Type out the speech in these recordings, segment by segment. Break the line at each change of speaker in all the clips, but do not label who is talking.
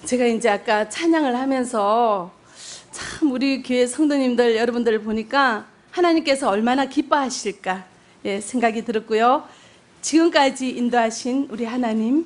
제가 이제 아까 찬양을 하면서 참 우리 교회 성도님들 여러분들을 보니까 하나님께서 얼마나 기뻐하실까 생각이 들었고요. 지금까지 인도하신 우리 하나님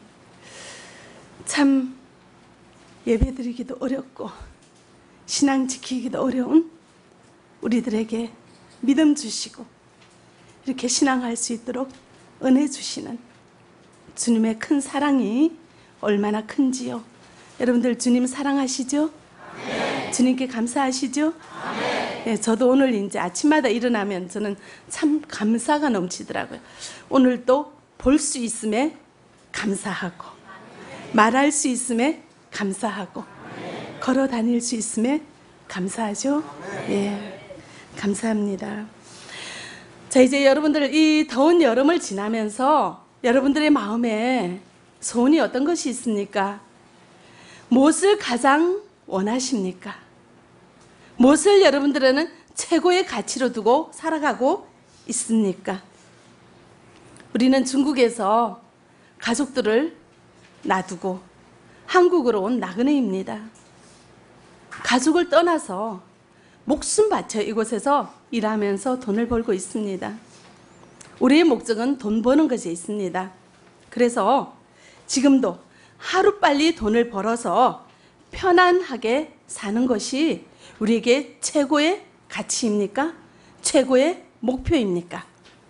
참 예배드리기도 어렵고 신앙 지키기도 어려운 우리들에게 믿음 주시고 이렇게 신앙할 수 있도록 은혜 주시는 주님의 큰 사랑이 얼마나 큰지요. 여러분들 주님 사랑하시죠? 네. 주님께 감사하시죠? 네, 저도 오늘 이제 아침마다 일어나면 저는 참 감사가 넘치더라고요. 오늘도 볼 수 있음에 감사하고 말할 수 있음에 감사하고 걸어 다닐 수 있음에 감사하죠? 예, 감사합니다. 자, 이제 여러분들 이 더운 여름을 지나면서 여러분들의 마음에 소원이 어떤 것이 있습니까? 무엇을 가장 원하십니까? 무엇을 여러분들은 최고의 가치로 두고 살아가고 있습니까? 우리는 중국에서 가족들을 놔두고 한국으로 온 나그네입니다. 가족을 떠나서 목숨 바쳐 이곳에서 일하면서 돈을 벌고 있습니다. 우리의 목적은 돈 버는 것에 있습니다. 그래서 지금도 하루빨리 돈을 벌어서 편안하게 사는 것이 우리에게 최고의 가치입니까? 최고의 목표입니까?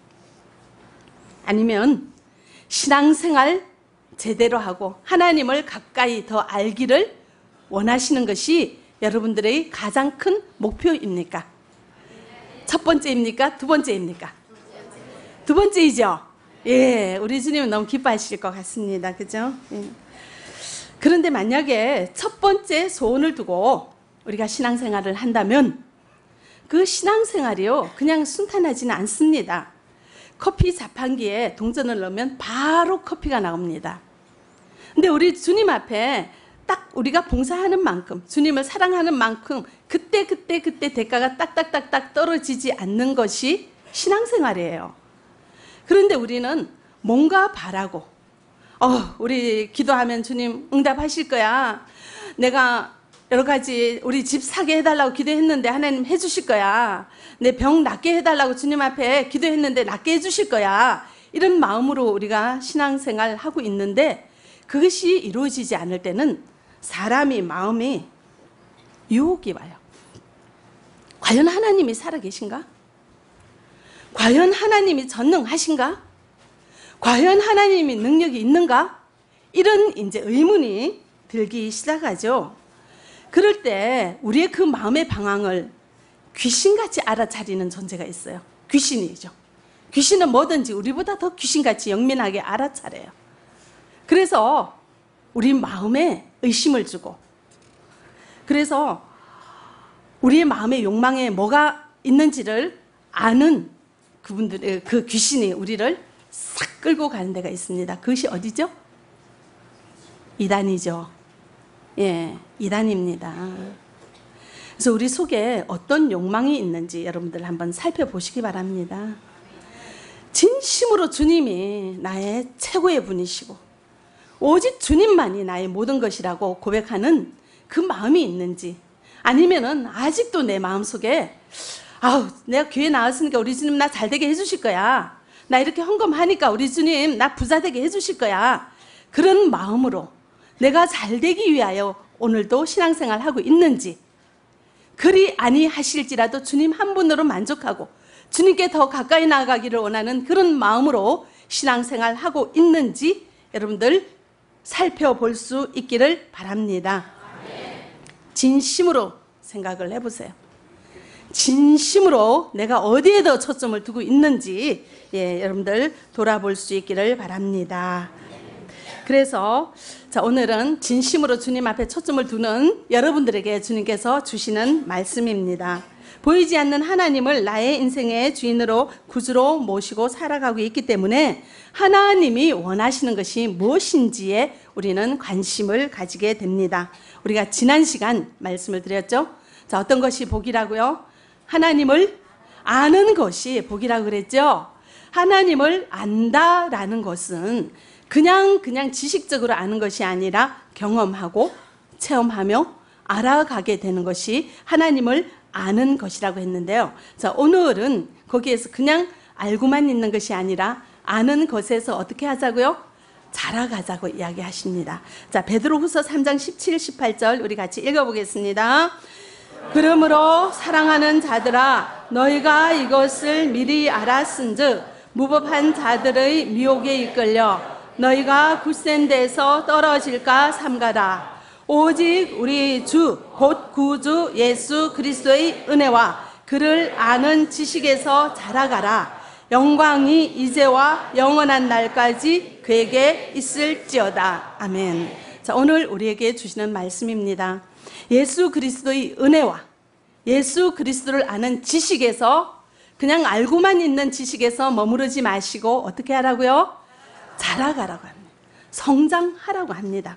아니면 신앙생활 제대로 하고 하나님을 가까이 더 알기를 원하시는 것이 여러분들의 가장 큰 목표입니까? 첫 번째입니까? 두 번째입니까? 두 번째이죠? 예, 우리 주님은 너무 기뻐하실 것 같습니다. 그죠? 예. 그런데 만약에 첫 번째 소원을 두고 우리가 신앙생활을 한다면 그 신앙생활이요, 그냥 순탄하지는 않습니다. 커피 자판기에 동전을 넣으면 바로 커피가 나옵니다. 근데 우리 주님 앞에 딱 우리가 봉사하는 만큼, 주님을 사랑하는 만큼 그때 대가가 딱딱딱딱 떨어지지 않는 것이 신앙생활이에요. 그런데 우리는 뭔가 바라고 우리 기도하면 주님 응답하실 거야. 내가 여러 가지 우리 집 사게 해달라고 기도했는데 하나님 해주실 거야. 내 병 낫게 해달라고 주님 앞에 기도했는데 낫게 해주실 거야. 이런 마음으로 우리가 신앙생활 하고 있는데 그것이 이루어지지 않을 때는 사람이 마음이 유혹이 와요. 과연 하나님이 살아계신가? 과연 하나님이 전능하신가? 과연 하나님이 능력이 있는가? 이런 이제 의문이 들기 시작하죠. 그럴 때 우리의 그 마음의 방황을 귀신같이 알아차리는 존재가 있어요. 귀신이죠. 귀신은 뭐든지 우리보다 더 귀신같이 영민하게 알아차려요. 그래서 우리 마음에 의심을 주고, 그래서 우리의 마음의 욕망에 뭐가 있는지를 아는 그분들, 그 귀신이 우리를 싹 끌고 가는 데가 있습니다. 그것이 어디죠? 이단이죠. 예, 이단입니다. 그래서 우리 속에 어떤 욕망이 있는지 여러분들 한번 살펴보시기 바랍니다. 진심으로 주님이 나의 최고의 분이시고 오직 주님만이 나의 모든 것이라고 고백하는 그 마음이 있는지, 아니면은 아직도 내 마음속에 내가 교회 나왔으니까 우리 주님 나 잘되게 해주실 거야. 나 이렇게 헌금하니까 우리 주님 나 부자되게 해주실 거야. 그런 마음으로 내가 잘되기 위하여 오늘도 신앙생활 하고 있는지, 그리 아니하실지라도 주님 한 분으로 만족하고 주님께 더 가까이 나아가기를 원하는 그런 마음으로 신앙생활 하고 있는지 여러분들 살펴볼 수 있기를 바랍니다. 진심으로 생각을 해보세요. 진심으로 내가 어디에 더 초점을 두고 있는지 여러분들 돌아볼 수 있기를 바랍니다. 그래서 오늘은 진심으로 주님 앞에 초점을 두는 여러분들에게 주님께서 주시는 말씀입니다. 보이지 않는 하나님을 나의 인생의 주인으로 구주로 모시고 살아가고 있기 때문에 하나님이 원하시는 것이 무엇인지에 우리는 관심을 가지게 됩니다. 우리가 지난 시간 말씀을 드렸죠. 어떤 것이 복이라고요? 하나님을 아는 것이 복이라고 그랬죠. 하나님을 안다라는 것은 그냥 지식적으로 아는 것이 아니라 경험하고 체험하며 알아가게 되는 것이 하나님을 아는 것이라고 했는데요. 자, 오늘은 거기에서 그냥 알고만 있는 것이 아니라 아는 것에서 어떻게 하자고요? 자라가자고 이야기하십니다. 자, 베드로후서 3장 17, 18절 우리 같이 읽어보겠습니다. 그러므로 사랑하는 자들아 너희가 이것을 미리 알았은즉 무법한 자들의 미혹에 이끌려 너희가 굳센 데서 떨어질까 삼가라. 오직 우리 주 곧 구주 예수 그리스도의 은혜와 그를 아는 지식에서 자라가라. 영광이 이제와 영원한 날까지 그에게 있을지어다. 아멘. 자, 오늘 우리에게 주시는 말씀입니다. 예수 그리스도의 은혜와 예수 그리스도를 아는 지식에서 그냥 알고만 있는 지식에서 머무르지 마시고 어떻게 하라고요? 자라가라고 합니다. 성장하라고 합니다.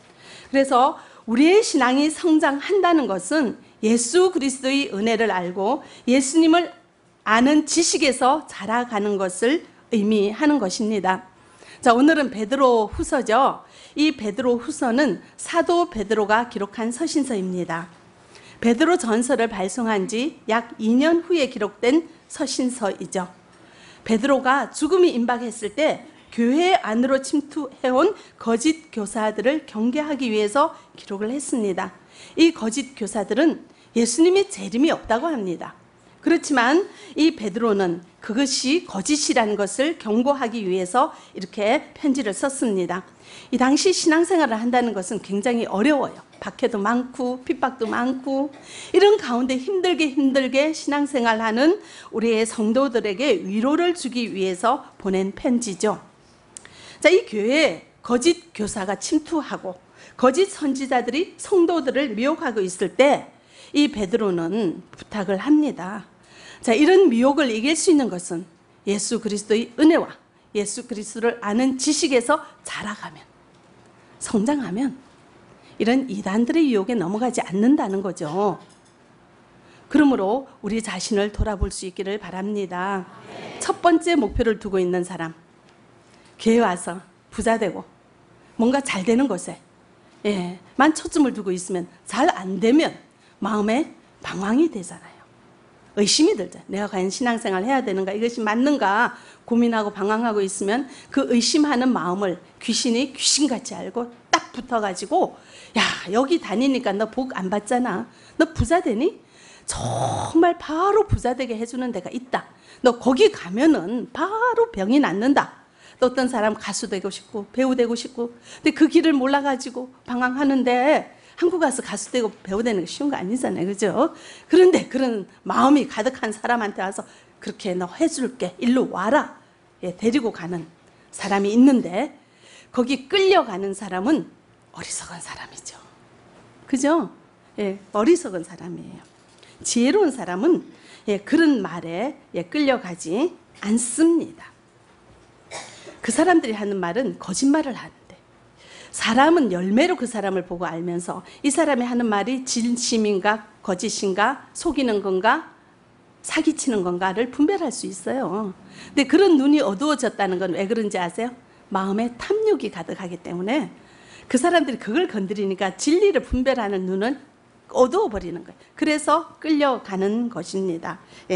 그래서 우리의 신앙이 성장한다는 것은 예수 그리스도의 은혜를 알고 예수님을 아는 지식에서 자라가는 것을 의미하는 것입니다. 자, 오늘은 베드로 후서죠. 이 베드로 후서는 사도 베드로가 기록한 서신서입니다. 베드로 전서를 발송한 지 약 2년 후에 기록된 서신서이죠. 베드로가 죽음이 임박했을 때 교회 안으로 침투해온 거짓 교사들을 경계하기 위해서 기록을 했습니다. 이 거짓 교사들은 예수님이 재림이 없다고 합니다. 그렇지만 이 베드로는 그것이 거짓이라는 것을 경고하기 위해서 이렇게 편지를 썼습니다. 이 당시 신앙생활을 한다는 것은 굉장히 어려워요. 박해도 많고 핍박도 많고 이런 가운데 힘들게 신앙생활하는 우리의 성도들에게 위로를 주기 위해서 보낸 편지죠. 자, 이 교회에 거짓 교사가 침투하고 거짓 선지자들이 성도들을 미혹하고 있을 때 이 베드로는 부탁을 합니다. 자, 이런 미혹을 이길 수 있는 것은 예수 그리스도의 은혜와 예수 그리스도를 아는 지식에서 자라가면, 성장하면 이런 이단들의 유혹에 넘어가지 않는다는 거죠. 그러므로 우리 자신을 돌아볼 수 있기를 바랍니다. 첫 번째 목표를 두고 있는 사람, 교회 와서 부자 되고 뭔가 잘 되는 곳에 만 초점을 두고 있으면 잘 안 되면 마음에 방황이 되잖아요. 의심이 들죠. 내가 과연 신앙생활 해야 되는가, 이것이 맞는가 고민하고 방황하고 있으면 그 의심하는 마음을 귀신이 귀신같이 알고 딱 붙어가지고, 야, 여기 다니니까 너 복 안 받잖아. 너 부자 되니? 정말 바로 부자 되게 해주는 데가 있다. 너 거기 가면은 바로 병이 낫는다. 또 어떤 사람 가수 되고 싶고 배우 되고 싶고, 근데 그 길을 몰라가지고 방황하는데 한국 가서 가수 되고 배우 되는 게 쉬운 거 아니잖아요, 그죠? 그런데 그런 마음이 가득한 사람한테 와서 그렇게 너 해줄게, 일로 와라, 데리고 가는 사람이 있는데, 거기 끌려가는 사람은 어리석은 사람이죠, 그죠? 어리석은 사람이에요. 지혜로운 사람은 그런 말에 끌려가지 않습니다. 그 사람들이 하는 말은 거짓말을 하는데, 사람은 열매로 그 사람을 보고 알면서 이 사람이 하는 말이 진심인가 거짓인가, 속이는 건가 사기치는 건가를 분별할 수 있어요. 근데 그런 눈이 어두워졌다는 건 왜 그런지 아세요? 마음에 탐욕이 가득하기 때문에 그 사람들이 그걸 건드리니까 진리를 분별하는 눈은 어두워 버리는 거예요. 그래서 끌려가는 것입니다.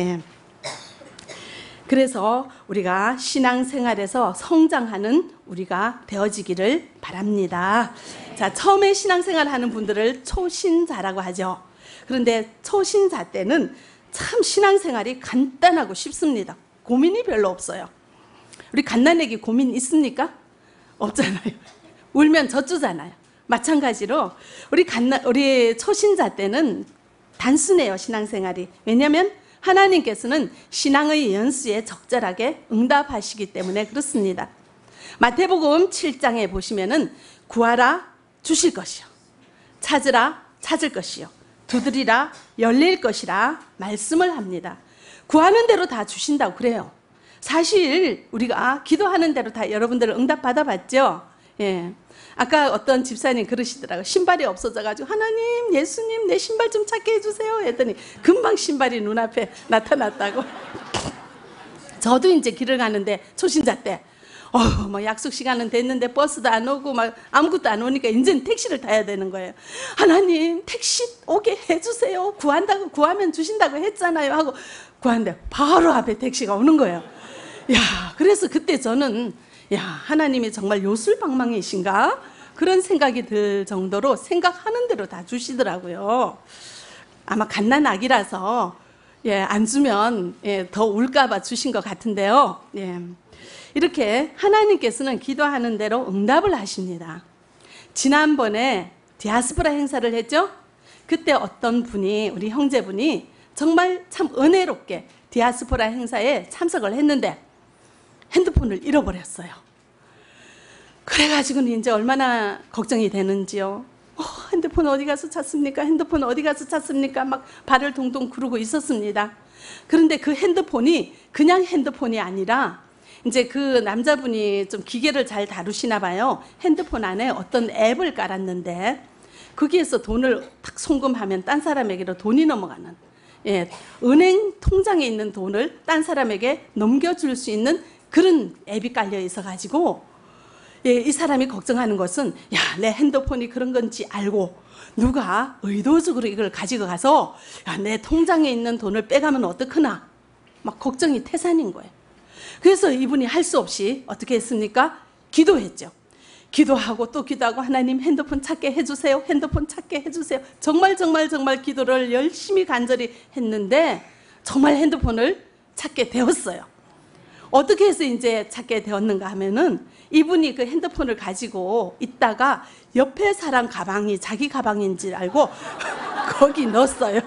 그래서 우리가 신앙생활에서 성장하는 우리가 되어지기를 바랍니다. 자, 처음에 신앙생활 하는 분들을 초신자라고 하죠. 그런데 초신자 때는 참 신앙생활이 간단하고 쉽습니다. 고민이 별로 없어요. 우리 갓난애기 고민 있습니까? 없잖아요. 울면 젖주잖아요. 마찬가지로 우리 초신자 때는 단순해요, 신앙생활이. 왜냐하면 하나님께서는 신앙의 연수에 적절하게 응답하시기 때문에 그렇습니다. 마태복음 7장에 보시면은 구하라 주실 것이요, 찾으라 찾을 것이요, 두드리라 열릴 것이라 말씀을 합니다. 구하는 대로 다 주신다고 그래요. 사실 우리가 기도하는 대로 다 여러분들 응답 받아봤죠? 아까 어떤 집사님 그러시더라고요. 신발이 없어져가지고 하나님, 예수님 내 신발 좀 찾게 해주세요 했더니 금방 신발이 눈앞에 나타났다고. 저도 이제 길을 가는데 초신자 때 뭐 약속 시간은 됐는데 버스도 안 오고 막 아무것도 안 오니까 이제는 택시를 타야 되는 거예요. 하나님 택시 오게 해주세요. 구한다고 구하면 주신다고 했잖아요 하고 구하는데 바로 앞에 택시가 오는 거예요. 야, 그래서 그때 저는 야, 하나님이 정말 요술방망이신가? 그런 생각이 들 정도로 생각하는 대로 다 주시더라고요. 아마 갓난아기라서 안 주면 더 울까봐 주신 것 같은데요. 이렇게 하나님께서는 기도하는 대로 응답을 하십니다. 지난번에 디아스포라 행사를 했죠. 그때 어떤 분이, 우리 형제분이 정말 참 은혜롭게 디아스포라 행사에 참석을 했는데 핸드폰을 잃어버렸어요. 그래가지고는 이제 얼마나 걱정이 되는지요. 핸드폰 어디 가서 찾습니까? 핸드폰 어디 가서 찾습니까? 막 발을 동동 구르고 있었습니다. 그런데 그 핸드폰이 그냥 핸드폰이 아니라 이제 그 남자분이 좀 기계를 잘 다루시나 봐요. 핸드폰 안에 어떤 앱을 깔았는데 거기에서 돈을 탁 송금하면 딴 사람에게로 돈이 넘어가는, 은행 통장에 있는 돈을 딴 사람에게 넘겨줄 수 있는 그런 앱이 깔려 있어가지고 이 사람이 걱정하는 것은 야, 내 핸드폰이 그런 건지 알고 누가 의도적으로 이걸 가지고 가서 야, 내 통장에 있는 돈을 빼가면 어떡하나 막 걱정이 태산인 거예요. 그래서 이분이 할 수 없이 어떻게 했습니까? 기도했죠. 기도하고 또 기도하고 하나님 핸드폰 찾게 해주세요. 핸드폰 찾게 해주세요. 정말 기도를 열심히 간절히 했는데 정말 핸드폰을 찾게 되었어요. 어떻게 해서 이제 찾게 되었는가 하면은 이분이 그 핸드폰을 가지고 있다가 옆에 사람 가방이 자기 가방인 줄 알고 거기 넣었어요.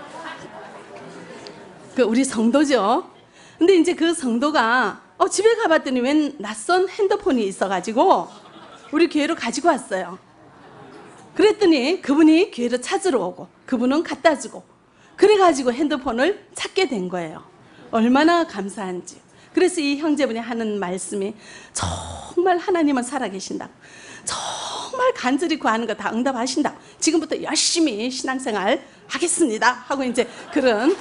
그 우리 성도죠. 근데 이제 그 성도가 집에 가봤더니 웬 낯선 핸드폰이 있어가지고 우리 교회로 가지고 왔어요. 그랬더니 그분이 교회로 찾으러 오고 그분은 갖다 주고 그래가지고 핸드폰을 찾게 된 거예요. 얼마나 감사한지. 그래서 이 형제분이 하는 말씀이 정말 하나님은 살아계신다. 정말 간절히 구하는 거 다 응답하신다. 지금부터 열심히 신앙생활 하겠습니다. 하고 이제 그런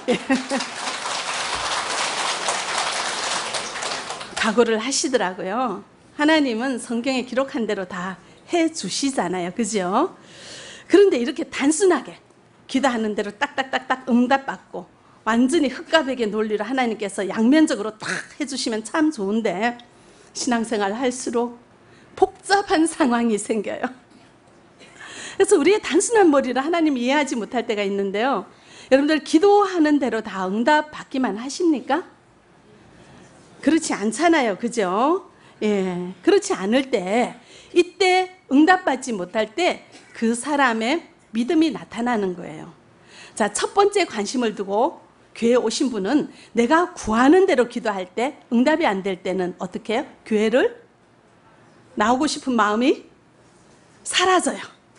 각오를 하시더라고요. 하나님은 성경에 기록한 대로 다 해주시잖아요. 그죠? 그런데 이렇게 단순하게 기도하는 대로 딱딱딱딱 응답받고 완전히 흙가백의 논리를 하나님께서 양면적으로 딱 해주시면 참 좋은데 신앙생활 할수록 복잡한 상황이 생겨요. 그래서 우리의 단순한 머리를 하나님 이해하지 못할 때가 있는데요. 여러분들 기도하는 대로 다 응답받기만 하십니까? 그렇지 않잖아요. 그죠? 그렇지 않을 때 이때 응답받지 못할 때 그 사람의 믿음이 나타나는 거예요. 자, 첫 번째 관심을 두고 교회에 오신 분은 내가 구하는 대로 기도할 때 응답이 안 될 때는 어떻게 해요? 교회를 나오고 싶은 마음이 사라져요.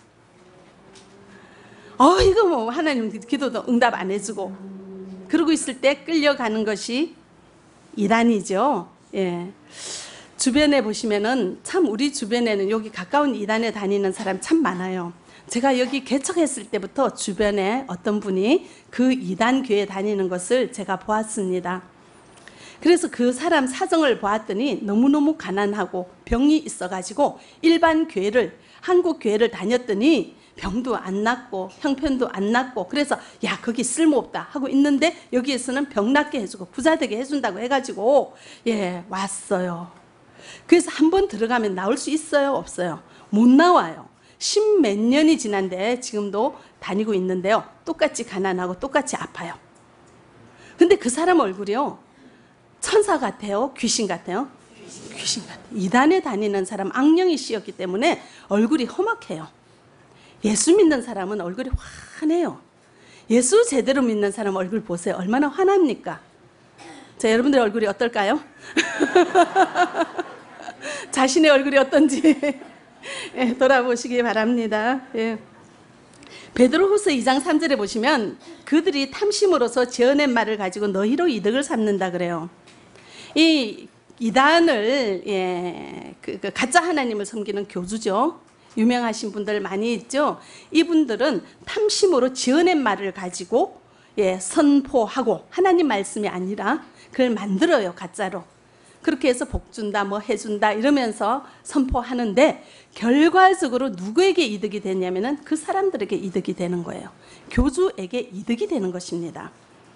이거 뭐 하나님 기도도 응답 안 해주고 그러고 있을 때 끌려가는 것이 이단이죠. 주변에 보시면은 참 우리 주변에는 여기 가까운 이단에 다니는 사람 참 많아요. 제가 여기 개척했을 때부터 주변에 어떤 분이 그 이단 교회에 다니는 것을 제가 보았습니다. 그래서 그 사람 사정을 보았더니 너무너무 가난하고 병이 있어가지고 일반 교회를, 한국 교회를 다녔더니 병도 안 낫고 형편도 안 낫고 그래서 야, 거기 쓸모없다 하고 있는데 여기에서는 병 낫게 해주고 부자 되게 해준다고 해가지고 왔어요. 그래서 한번 들어가면 나올 수 있어요? 없어요? 못 나와요. 10몇 년이 지난데 지금도 다니고 있는데요. 똑같이 가난하고 똑같이 아파요. 근데 그 사람 얼굴이요, 천사 같아요? 귀신 같아요? 귀신 같아요. 이단에 다니는 사람 악령이 씌었기 때문에 얼굴이 험악해요. 예수 믿는 사람은 얼굴이 환해요. 예수 제대로 믿는 사람 얼굴 보세요. 얼마나 환합니까? 자, 여러분들 얼굴이 어떨까요? 자신의 얼굴이 어떤지 돌아보시기 바랍니다. 베드로후서 2장 3절에 보시면 그들이 탐심으로서 지어낸 말을 가지고 너희로 이득을 삼는다 그래요. 이 이단을 그 가짜 하나님을 섬기는 교주죠. 유명하신 분들 많이 있죠. 이분들은 탐심으로 지어낸 말을 가지고 선포하고 하나님 말씀이 아니라 그걸 만들어요. 가짜로. 그렇게 해서 복 준다, 뭐 해준다 이러면서 선포하는데 결과적으로 누구에게 이득이 되냐면은 그 사람들에게 이득이 되는 거예요. 교주에게 이득이 되는 것입니다.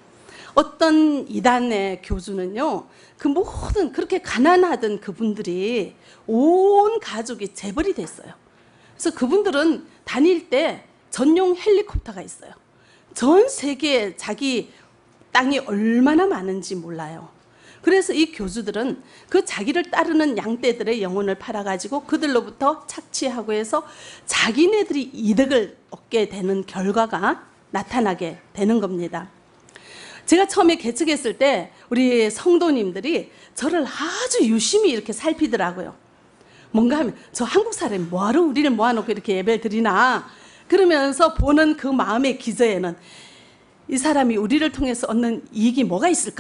어떤 이단의 교주는요, 그 모든 그렇게 가난하던 그분들이 온 가족이 재벌이 됐어요. 그래서 그분들은 다닐 때 전용 헬리콥터가 있어요. 전 세계에 자기 땅이 얼마나 많은지 몰라요. 그래서 이 교주들은 그 자기를 따르는 양떼들의 영혼을 팔아가지고 그들로부터 착취하고 해서 자기네들이 이득을 얻게 되는 결과가 나타나게 되는 겁니다. 제가 처음에 개척했을 때 우리 성도님들이 저를 아주 유심히 이렇게 살피더라고요. 뭔가 하면 저 한국 사람이 뭐하러 우리를 모아놓고 이렇게 예배를 드리나, 그러면서 보는 그 마음의 기저에는 이 사람이 우리를 통해서 얻는 이익이 뭐가 있을까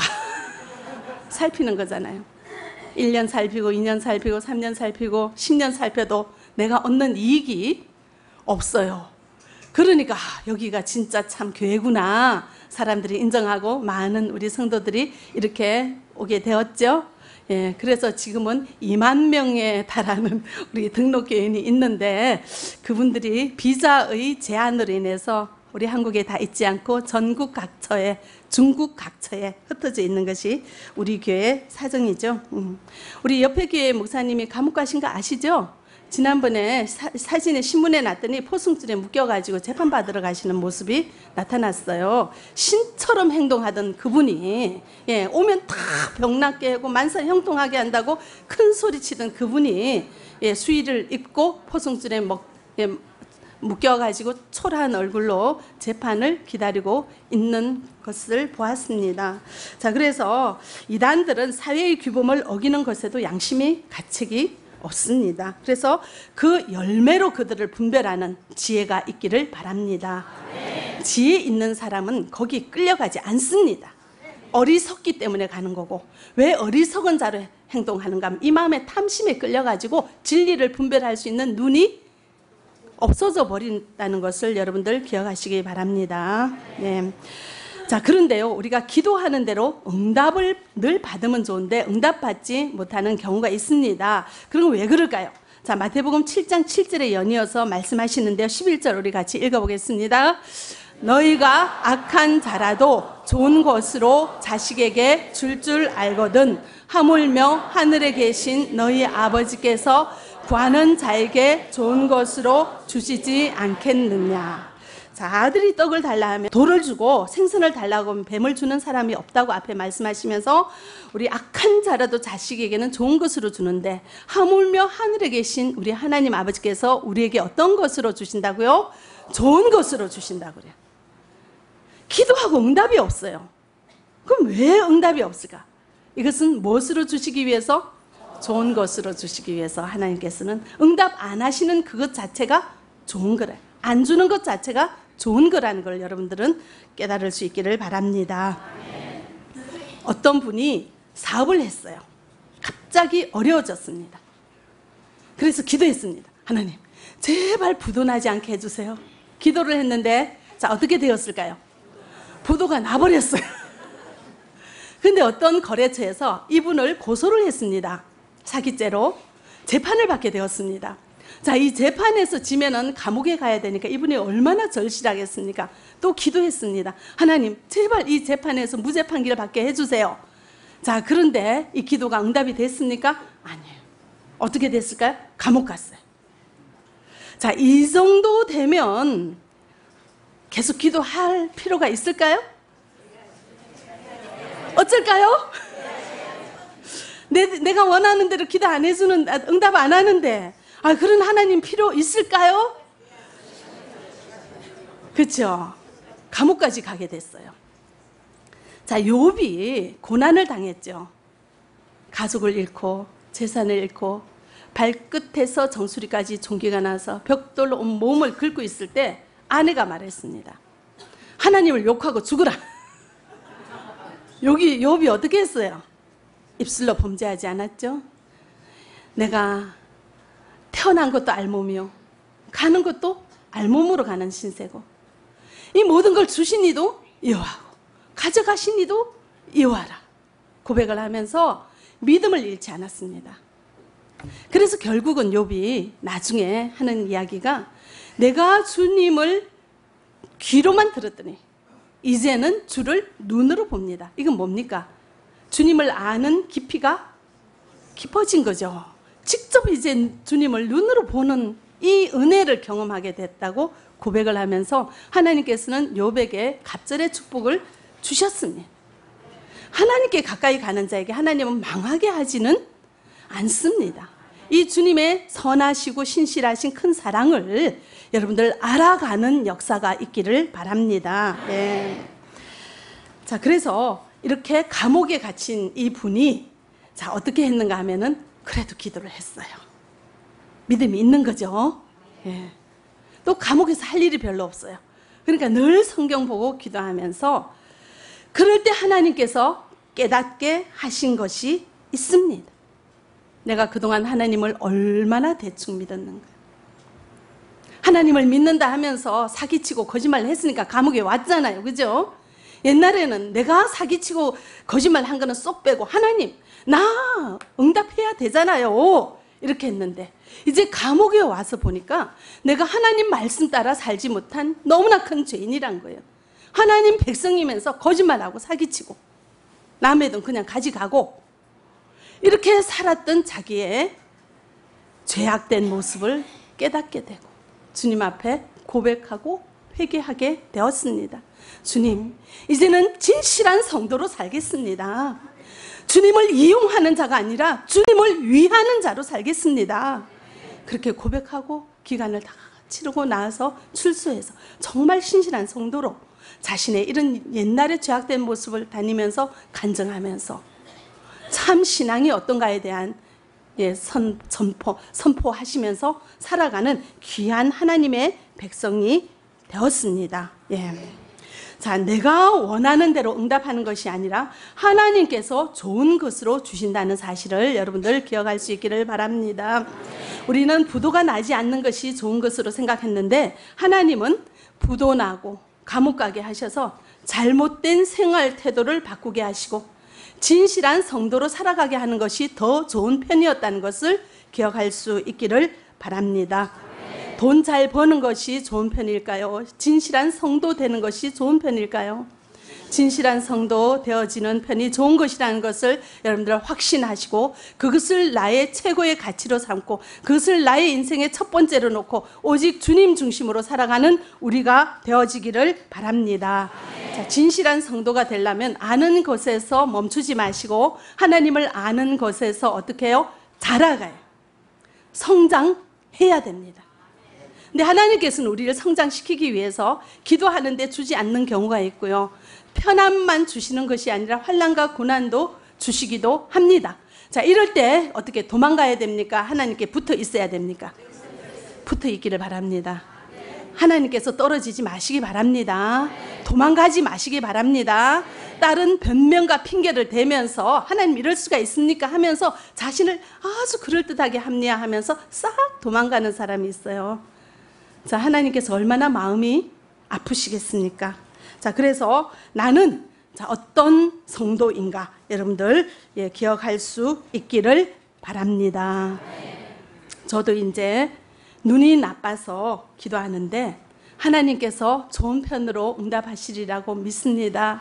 살피는 거잖아요. 1년 살피고 2년 살피고 3년 살피고 10년 살펴도 내가 얻는 이익이 없어요. 그러니까 여기가 진짜 참 교회구나 사람들이 인정하고 많은 우리 성도들이 이렇게 오게 되었죠. 예, 그래서 지금은 2만 명에 달하는 우리 등록교인이 있는데 그분들이 비자의 제한으로 인해서 우리 한국에 다 있지 않고 전국 각처에, 중국 각처에 흩어져 있는 것이 우리 교회 사정이죠. 우리 옆에 교회 목사님이 감옥 가신 거 아시죠? 지난번에 사진에 신문에 났더니 포승줄에 묶여가지고 재판받으러 가시는 모습이 나타났어요. 신처럼 행동하던 그분이, 예, 오면 다 병났게 하고 만사 형통하게 한다고 큰 소리 치던 그분이, 예, 수의를 입고 포승줄에 묶여가지고 초라한 얼굴로 재판을 기다리고 있는 것을 보았습니다. 자, 그래서 이단들은 사회의 규범을 어기는 것에도 양심이 가책이 없습니다. 그래서 그 열매로 그들을 분별하는 지혜가 있기를 바랍니다. 지혜 있는 사람은 거기 끌려가지 않습니다. 어리석기 때문에 가는 거고, 왜 어리석은 자로 행동하는가 하면 이 마음의 탐심에 끌려가지고 진리를 분별할 수 있는 눈이 없어져 버린다는 것을 여러분들 기억하시기 바랍니다. 네. 자, 그런데요, 우리가 기도하는 대로 응답을 늘 받으면 좋은데 응답받지 못하는 경우가 있습니다. 그럼 왜 그럴까요? 자, 마태복음 7장 7절에 연이어서 말씀하시는데요, 11절 우리 같이 읽어보겠습니다. 너희가 악한 자라도 좋은 것으로 자식에게 줄 알거든 하물며 하늘에 계신 너희 아버지께서 구하는 자에게 좋은 것으로 주시지 않겠느냐. 자, 아들이 떡을 달라 하면 돌을 주고 생선을 달라고 하면 뱀을 주는 사람이 없다고 앞에 말씀하시면서 우리 악한 자라도 자식에게는 좋은 것으로 주는데 하물며 하늘에 계신 우리 하나님 아버지께서 우리에게 어떤 것으로 주신다고요? 좋은 것으로 주신다고 그래요. 기도하고 응답이 없어요. 그럼 왜 응답이 없을까? 이것은 무엇으로 주시기 위해서? 좋은 것으로 주시기 위해서 하나님께서는 응답 안 하시는 그것 자체가 좋은 거래요. 안 주는 것 자체가 좋은 거라는 걸 여러분들은 깨달을 수 있기를 바랍니다. 어떤 분이 사업을 했어요. 갑자기 어려워졌습니다. 그래서 기도했습니다. 하나님, 제발 부도 나지 않게 해주세요. 기도를 했는데, 자, 어떻게 되었을까요? 부도가 나버렸어요. 근데 어떤 거래처에서 이분을 고소를 했습니다. 사기죄로 재판을 받게 되었습니다. 자, 이 재판에서 지면은 감옥에 가야 되니까 이분이 얼마나 절실하겠습니까? 또 기도했습니다. 하나님, 제발 이 재판에서 무죄 판결을 받게 해주세요. 자, 그런데 이 기도가 응답이 됐습니까? 아니에요. 어떻게 됐을까요? 감옥 갔어요. 자, 이 정도 되면 계속 기도할 필요가 있을까요? 어쩔까요? 내가 원하는 대로 기도 안 해주는, 응답 안 하는데, 그런 하나님 필요 있을까요? 그렇죠. 감옥까지 가게 됐어요. 자, 욥이 고난을 당했죠. 가족을 잃고 재산을 잃고 발끝에서 정수리까지 종기가 나서 벽돌로 온 몸을 긁고 있을 때 아내가 말했습니다. 하나님을 욕하고 죽으라. 여기 욥이 어떻게 했어요? 입술로 범죄하지 않았죠? 내가 태어난 것도 알몸이요, 가는 것도 알몸으로 가는 신세고, 이 모든 걸 주신 이도 여호와고 가져가신 이도 여호와라 고백을 하면서 믿음을 잃지 않았습니다. 그래서 결국은 욥이 나중에 하는 이야기가 내가 주님을 귀로만 들었더니 이제는 주를 눈으로 봅니다. 이건 뭡니까? 주님을 아는 깊이가 깊어진 거죠. 직접 이제 주님을 눈으로 보는 이 은혜를 경험하게 됐다고 고백을 하면서 하나님께서는 욥에게 갑절의 축복을 주셨습니다. 하나님께 가까이 가는 자에게 하나님은 망하게 하지는 않습니다. 이 주님의 선하시고 신실하신 큰 사랑을 여러분들 알아가는 역사가 있기를 바랍니다. 예. 자, 그래서 이렇게 감옥에 갇힌 이 분이 자, 어떻게 했는가 하면은 그래도 기도를 했어요. 믿음이 있는 거죠. 예. 또 감옥에서 할 일이 별로 없어요. 그러니까 늘 성경 보고 기도하면서 그럴 때 하나님께서 깨닫게 하신 것이 있습니다. 내가 그동안 하나님을 얼마나 대충 믿었는가. 하나님을 믿는다 하면서 사기치고 거짓말 했으니까 감옥에 왔잖아요. 그죠? 옛날에는 내가 사기치고 거짓말 한 거는 쏙 빼고 하나님 나 응답해야 되잖아요. 이렇게 했는데 이제 감옥에 와서 보니까 내가 하나님 말씀 따라 살지 못한 너무나 큰 죄인이란 거예요. 하나님 백성이면서 거짓말하고 사기치고 남의 돈 그냥 가져가고 이렇게 살았던 자기의 죄악된 모습을 깨닫게 되고 주님 앞에 고백하고 회개하게 되었습니다. 주님, 이제는 진실한 성도로 살겠습니다. 주님을 이용하는 자가 아니라 주님을 위하는 자로 살겠습니다. 그렇게 고백하고 기간을 다 치르고 나서 출소해서 정말 신실한 성도로 자신의 이런 옛날의 죄악된 모습을 다니면서 간증하면서 참 신앙이 어떤가에 대한 선포하시면서 살아가는 귀한 하나님의 백성이 되었습니다. 예. 자, 내가 원하는 대로 응답하는 것이 아니라 하나님께서 좋은 것으로 주신다는 사실을 여러분들 기억할 수 있기를 바랍니다. 우리는 부도가 나지 않는 것이 좋은 것으로 생각했는데 하나님은 부도 나고 감옥 가게 하셔서 잘못된 생활 태도를 바꾸게 하시고 진실한 성도로 살아가게 하는 것이 더 좋은 편이었다는 것을 기억할 수 있기를 바랍니다. 돈 잘 버는 것이 좋은 편일까요? 진실한 성도 되는 것이 좋은 편일까요? 진실한 성도 되어지는 편이 좋은 것이라는 것을 여러분들 확신하시고 그것을 나의 최고의 가치로 삼고 그것을 나의 인생의 첫 번째로 놓고 오직 주님 중심으로 살아가는 우리가 되어지기를 바랍니다. 자, 진실한 성도가 되려면 아는 것에서 멈추지 마시고 하나님을 아는 것에서 어떻게 해요? 자라가요. 성장해야 됩니다. 근데 하나님께서는 우리를 성장시키기 위해서 기도하는데 주지 않는 경우가 있고요. 편안만 주시는 것이 아니라 환난과 고난도 주시기도 합니다. 자, 이럴 때 어떻게 도망가야 됩니까? 하나님께 붙어 있어야 됩니까? 붙어 있기를 바랍니다. 하나님께서 떨어지지 마시기 바랍니다. 도망가지 마시기 바랍니다. 다른 변명과 핑계를 대면서 하나님 이럴 수가 있습니까? 하면서 자신을 아주 그럴듯하게 합리화하면서 싹 도망가는 사람이 있어요. 자, 하나님께서 얼마나 마음이 아프시겠습니까? 자, 그래서 나는 어떤 성도인가 여러분들 기억할 수 있기를 바랍니다. 저도 이제 눈이 나빠서 기도하는데 하나님께서 좋은 편으로 응답하시리라고 믿습니다.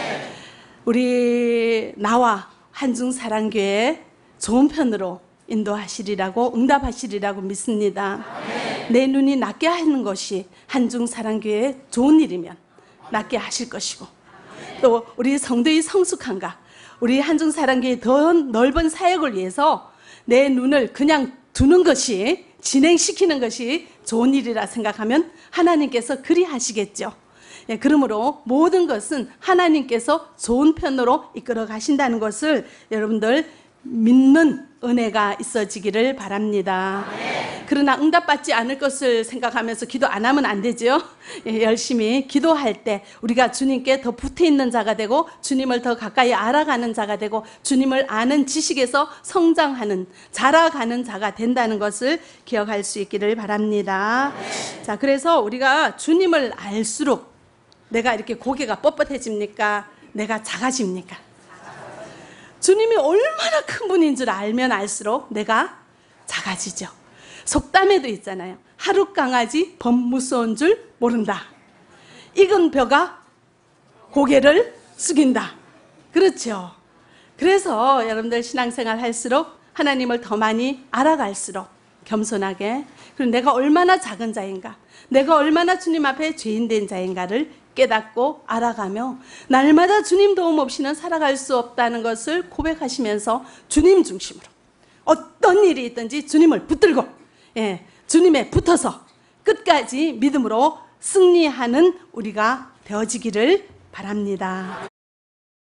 우리 나와 한중사랑교회 좋은 편으로 인도하시리라고 응답하시리라고 믿습니다. 내 눈이 낫게 하는 것이 한중사랑교회의 좋은 일이면 낫게 하실 것이고 또 우리 성도의 성숙함과 우리 한중사랑교회의 더 넓은 사역을 위해서 내 눈을 그냥 두는 것이 진행시키는 것이 좋은 일이라 생각하면 하나님께서 그리 하시겠죠. 예, 그러므로 모든 것은 하나님께서 좋은 편으로 이끌어 가신다는 것을 여러분들 믿는 은혜가 있어지기를 바랍니다. 그러나 응답받지 않을 것을 생각하면서 기도 안 하면 안 되죠. 열심히 기도할 때 우리가 주님께 더 붙어있는 자가 되고 주님을 더 가까이 알아가는 자가 되고 주님을 아는 지식에서 성장하는 자라가는 자가 된다는 것을 기억할 수 있기를 바랍니다. 자, 그래서 우리가 주님을 알수록 내가 이렇게 고개가 뻣뻣해집니까? 내가 작아집니까? 주님이 얼마나 큰 분인 줄 알면 알수록 내가 작아지죠. 속담에도 있잖아요. 하루 강아지 범 무서운 줄 모른다. 익은 벼가 고개를 숙인다. 그렇죠. 그래서 여러분들 신앙생활 할수록 하나님을 더 많이 알아갈수록 겸손하게, 그리고 내가 얼마나 작은 자인가, 내가 얼마나 주님 앞에 죄인된 자인가를 깨닫고 알아가며 날마다 주님 도움 없이는 살아갈 수 없다는 것을 고백하시면서 주님 중심으로 어떤 일이 있든지 주님을 붙들고, 주님에 붙어서 끝까지 믿음으로 승리하는 우리가 되어지기를 바랍니다.